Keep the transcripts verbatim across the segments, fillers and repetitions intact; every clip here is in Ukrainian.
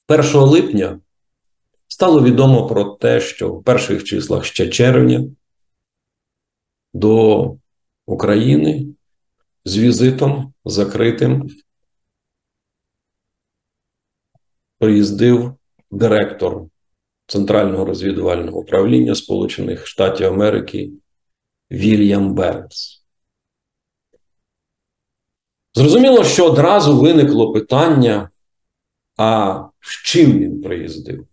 першого липня стало відомо про те, що в перших числах ще червня до України з візитом закритим приїздив директор Центрального розвідувального управління Сполучених Штатів Америки Вільям Бернс. Зрозуміло, що одразу виникло питання, а з чим він приїздив?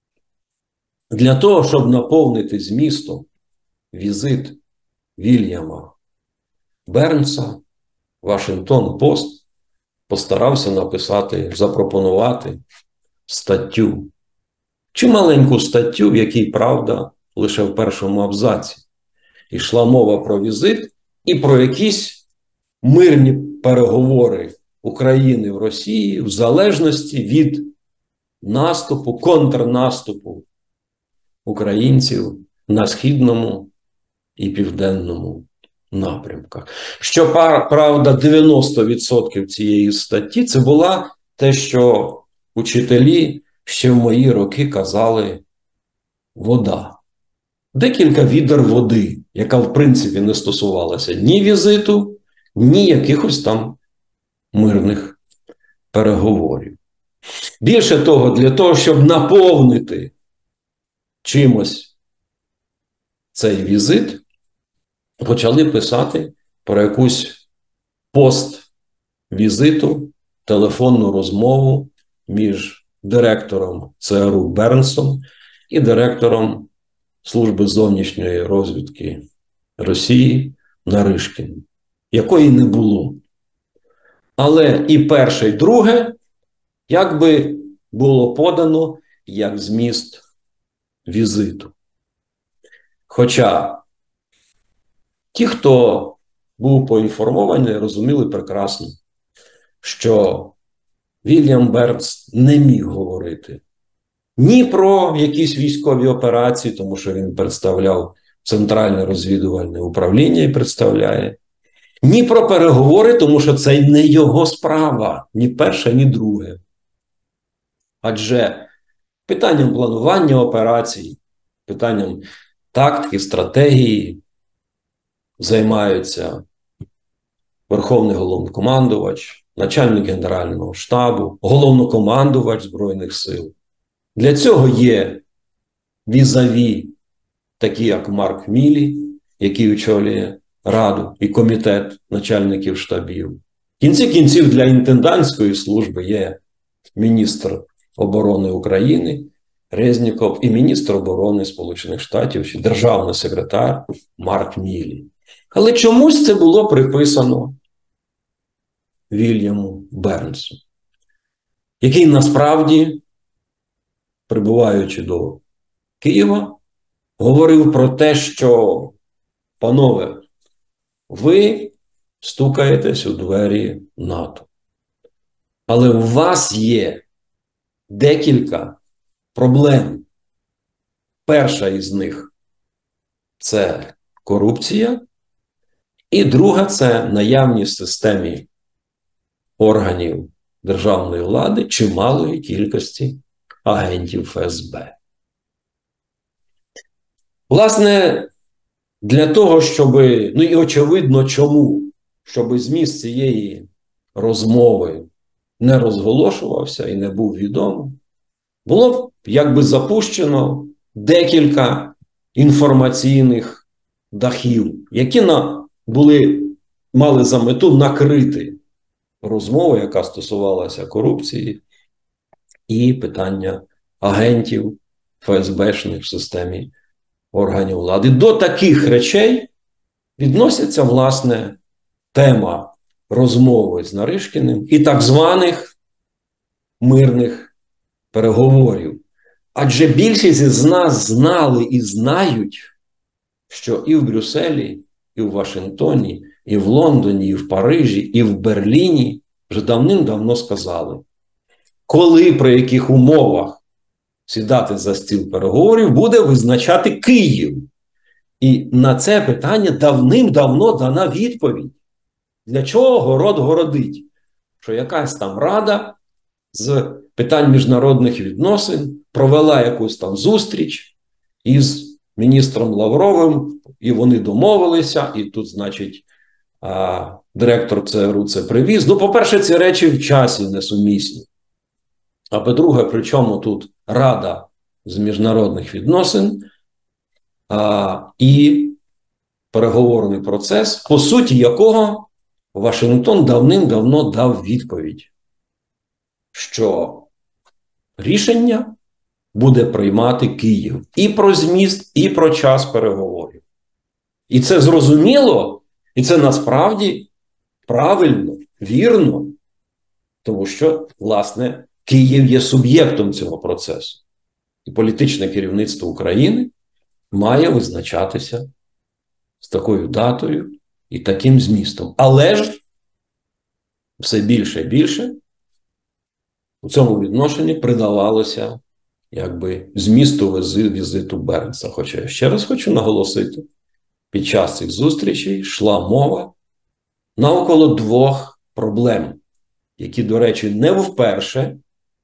Для того, щоб наповнити змістом візит Вільяма Бернса, Вашингтон-Пост постарався написати, запропонувати статтю. Чи маленьку статтю, в якій, правда, лише в першому абзаці йшла мова про візит і про якісь мирні переговори України в Росії в залежності від наступу, контрнаступу українців на Східному і Південному напрямках. Що, правда, дев'яносто відсотків цієї статті – це була те, що учителі ще в мої роки казали «вода». Декілька відер води, яка, в принципі, не стосувалася ні візиту, ні якихось там мирних переговорів. Більше того, для того, щоб наповнити чимось цей візит, почали писати про якусь пост-візиту, телефонну розмову між директором ЦРУ Бернсом і директором Служби зовнішньої розвідки Росії Наришкіним, якої не було. Але і перше, і друге, якби було подано як зміст візиту. Хоча ті, хто був поінформований, розуміли прекрасно, що Вільям Бернс не міг говорити ні про якісь військові операції, тому що він представляв Центральне розвідувальне управління і представляє, ні про переговори, тому що це не його справа, ні перша, ні друге. Адже питанням планування операцій, питанням тактики, стратегії займаються Верховний головнокомандувач, начальник Генерального штабу, головнокомандувач Збройних сил. Для цього є візаві, такі як Марк Мілі, який очолює Раду і комітет начальників штабів. В кінці кінців для інтендантської служби є міністр оборони України Резніков і міністр оборони Сполучених Штатів, чи державний секретар Марк Мілі. Але чомусь це було приписано Вільяму Бернсу, який насправді, прибуваючи до Києва, говорив про те, що, панове, ви стукаєтесь у двері НАТО. Але у вас є декілька проблем. Перша із них – це корупція, і друга – це наявність в системі органів державної влади чималої кількості агентів Ф С Б. Власне, для того, щоб, ну і очевидно чому, щоб зміст цієї розмови не розголошувався і не був відомий, було якби запущено декілька інформаційних дахів, які на, були, мали за мету накрити розмову, яка стосувалася корупції і питання агентів Ф С Б-шних в системі органів влади. До таких речей відноситься, власне, тема розмови з Наришкіним і так званих мирних переговорів. Адже більшість із нас знали і знають, що і в Брюсселі, і в Вашингтоні, і в Лондоні, і в Парижі, і в Берліні вже давним-давно сказали, коли, при яких умовах сідати за стіл переговорів буде визначати Київ. І на це питання давним-давно дана відповідь. Для чого город городить? Що якась там рада з питань міжнародних відносин провела якусь там зустріч із міністром Лавровим, і вони домовилися, і тут, значить, а, директор ЦРУ це привіз. Ну, по-перше, ці речі в часі несумісні. А по-друге, при чому тут Рада з міжнародних відносин а, і переговорний процес, по суті якого Вашингтон давним-давно дав відповідь, що рішення буде приймати Київ і про зміст, і про час переговорів. І це зрозуміло, і це насправді правильно, вірно, тому що, власне, Київ є суб'єктом цього процесу. І політичне керівництво України має визначатися з такою датою і таким змістом. Але ж все більше і більше у цьому відношенні придавалося якби змісту візиту Бернса. Хоча я ще раз хочу наголосити, під час цих зустрічей йшла мова навколо двох проблем, які, до речі, не вперше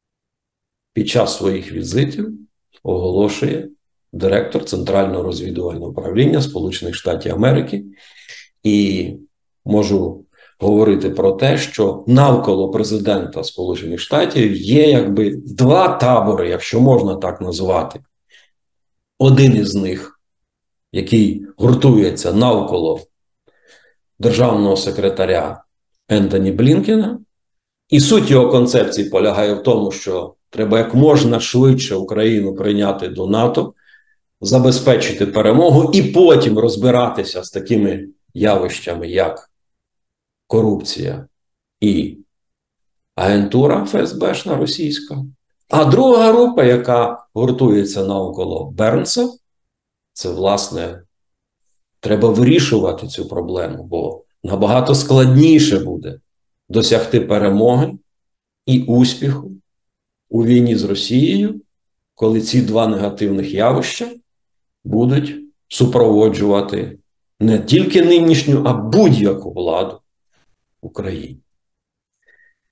під час своїх візитів оголошує директор Центрального розвідувального управління Сполучених Штатів Америки. І можу говорити про те, що навколо президента Сполучених Штатів є якби два табори, якщо можна так назвати. Один із них, який гуртується навколо державного секретаря Ентоні Блінкена, і суть його концепції полягає в тому, що треба як можна швидше Україну прийняти до НАТО, забезпечити перемогу і потім розбиратися з такими явищами, як корупція і агентура ФСБшна російська. А друга група, яка гуртується навколо Бернса, це, власне, треба вирішувати цю проблему, бо набагато складніше буде досягти перемоги і успіху у війні з Росією, коли ці два негативних явища будуть супроводжувати не тільки нинішню, а будь-яку владу в Україні.